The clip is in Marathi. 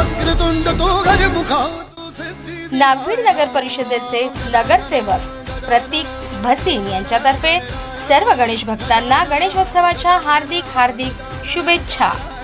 वक्रतुंड तो गजमुखा। नागभीड नगर परिषदेचे नगरसेवक प्रतीक भसीन यांच्यातर्फे सर्व गणेश भक्तांना गणेशोत्सवाच्या हार्दिक शुभेच्छा।